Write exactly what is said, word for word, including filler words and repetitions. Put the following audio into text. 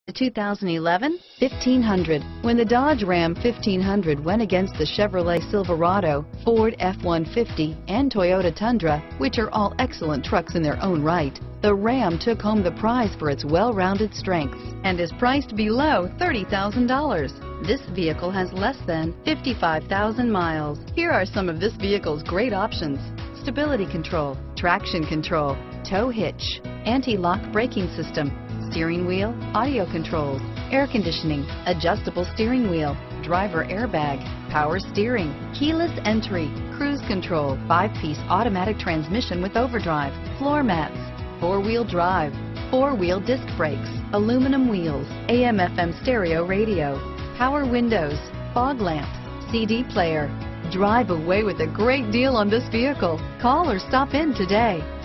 The two thousand eleven fifteen hundred. When the Dodge Ram fifteen hundred went against the Chevrolet Silverado, Ford F one fifty, and Toyota Tundra, which are all excellent trucks in their own right, the Ram took home the prize for its well-rounded strengths and is priced below thirty thousand dollars. This vehicle has less than fifty-five thousand miles. Here are some of this vehicle's great options: stability control, traction control, tow hitch, anti-lock braking system, steering wheel audio controls, air conditioning, adjustable steering wheel, driver airbag, power steering, keyless entry, cruise control, five-piece automatic transmission with overdrive, floor mats, four-wheel drive, four-wheel disc brakes, aluminum wheels, A M F M stereo radio, power windows, fog lamps, C D player. Drive away with a great deal on this vehicle. Call or stop in today.